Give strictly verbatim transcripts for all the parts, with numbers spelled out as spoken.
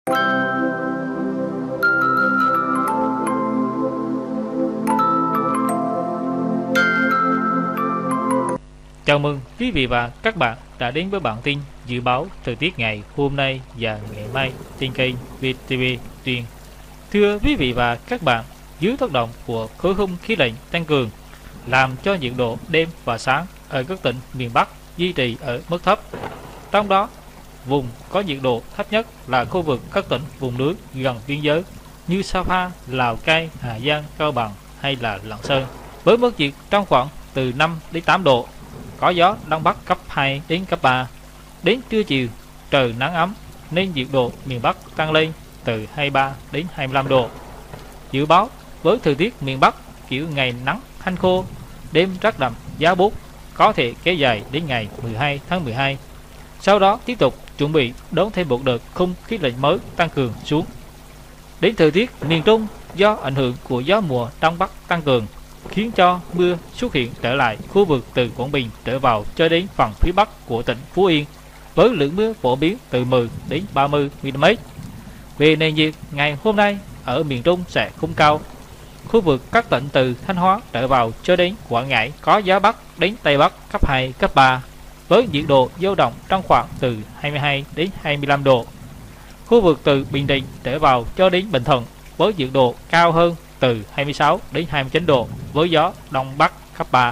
Chào mừng quý vị và các bạn đã đến với bản tin dự báo thời tiết ngày hôm nay và ngày mai trên kênh vê tê vê Truyền. Thưa quý vị và các bạn, dưới tác động của khối không khí lạnh tăng cường làm cho nhiệt độ đêm và sáng ở các tỉnh miền Bắc duy trì ở mức thấp. Trong đó, vùng có nhiệt độ thấp nhất là khu vực các tỉnh vùng núi gần biên giới như Sapa, Lào Cai, Hà Giang, Cao Bằng hay là Lạng Sơn, với mức nhiệt trong khoảng từ năm đến tám độ. Có gió đông bắc cấp hai đến cấp ba. Đến trưa chiều trời nắng ấm nên nhiệt độ miền Bắc tăng lên từ hai mươi ba đến hai mươi lăm độ. Dự báo với thời tiết miền Bắc kiểu ngày nắng hanh khô, đêm rất đậm giá buốt, có thể kéo dài đến ngày mười hai tháng mười hai. Sau đó tiếp tục chuẩn bị đón thêm một đợt không khí lạnh mới tăng cường xuống. Đến thời tiết miền Trung, do ảnh hưởng của gió mùa đông bắc tăng cường khiến cho mưa xuất hiện trở lại khu vực từ Quảng Bình trở vào cho đến phần phía bắc của tỉnh Phú Yên, với lượng mưa phổ biến từ mười đến ba mươi mi li mét. Về nền nhiệt ngày hôm nay ở miền Trung sẽ không cao. Khu vực các tỉnh từ Thanh Hóa trở vào cho đến Quảng Ngãi có gió bắc đến tây bắc cấp hai, cấp ba, với nhiệt độ dao động trong khoảng từ hai mươi hai đến hai mươi lăm độ. Khu vực từ Bình Định trở vào cho đến Bình Thuận với nhiệt độ cao hơn từ hai mươi sáu đến hai mươi chín độ, với gió đông bắc cấp ba.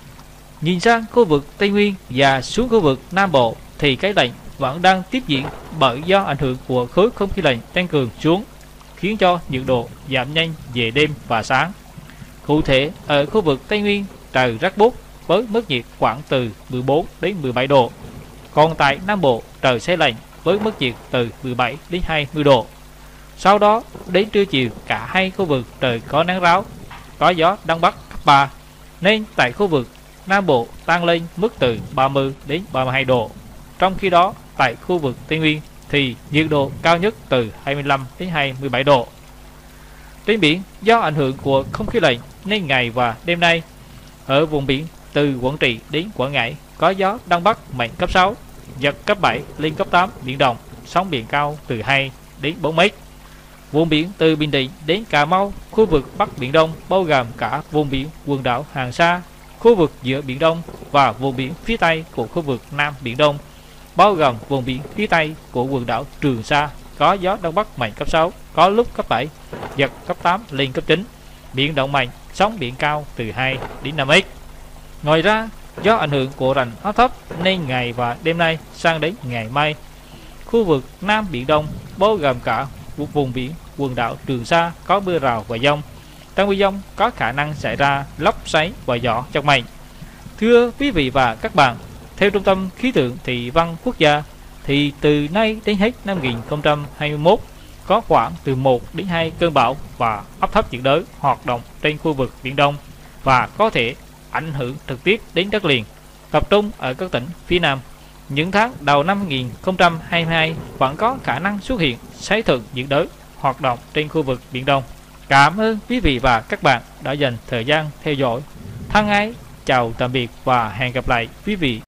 Nhìn sang khu vực Tây Nguyên và xuống khu vực Nam Bộ thì cái lạnh vẫn đang tiếp diễn bởi do ảnh hưởng của khối không khí lạnh tăng cường xuống, khiến cho nhiệt độ giảm nhanh về đêm và sáng. Cụ thể ở khu vực Tây Nguyên trời rất buốt với mức nhiệt khoảng từ mười bốn đến mười bảy độ. Còn tại Nam Bộ trời se lạnh với mức nhiệt từ mười bảy đến hai mươi độ. Sau đó đến trưa chiều cả hai khu vực trời có nắng ráo, có gió đông bắc cấp ba, nên tại khu vực Nam Bộ tăng lên mức từ ba mươi đến ba mươi hai độ. Trong khi đó tại khu vực Tây Nguyên thì nhiệt độ cao nhất từ hai mươi lăm đến hai mươi bảy độ. Trên biển, do ảnh hưởng của không khí lạnh nên ngày và đêm nay ở vùng biển từ Quảng Trị đến Quảng Ngãi có gió đông bắc mạnh cấp sáu, giật cấp bảy lên cấp tám biển động, sóng biển cao từ hai đến bốn mét. Vùng biển từ Bình Định đến Cà Mau, khu vực Bắc Biển Đông bao gồm cả vùng biển quần đảo Hoàng Sa, khu vực giữa Biển Đông và vùng biển phía Tây của khu vực Nam Biển Đông, bao gồm vùng biển phía Tây của quần đảo Trường Sa, có gió đông bắc mạnh cấp sáu, có lúc cấp bảy, giật cấp tám lên cấp chín, biển động mạnh, sóng biển cao từ hai đến năm mét. Ngoài ra, do ảnh hưởng của rãnh áp thấp nên ngày và đêm nay sang đến ngày mai, khu vực Nam Biển Đông bao gồm cả vùng biển quần đảo Trường Sa có mưa rào và dông. Trong mưa dông có khả năng xảy ra lốc xoáy và gió giật mạnh. Thưa quý vị và các bạn, theo Trung tâm Khí tượng Thủy văn Quốc gia thì từ nay đến hết năm hai nghìn không trăm hai mươi mốt có khoảng từ một đến hai cơn bão và áp thấp nhiệt đới hoạt động trên khu vực Biển Đông và có thể ảnh hưởng trực tiếp đến đất liền, tập trung ở các tỉnh phía Nam. Những tháng đầu năm hai nghìn không trăm hai mươi hai vẫn có khả năng xuất hiện xoáy thuận nhiệt đới hoạt động trên khu vực Biển Đông. Cảm ơn quý vị và các bạn đã dành thời gian theo dõi. Thân ái, chào tạm biệt và hẹn gặp lại quý vị.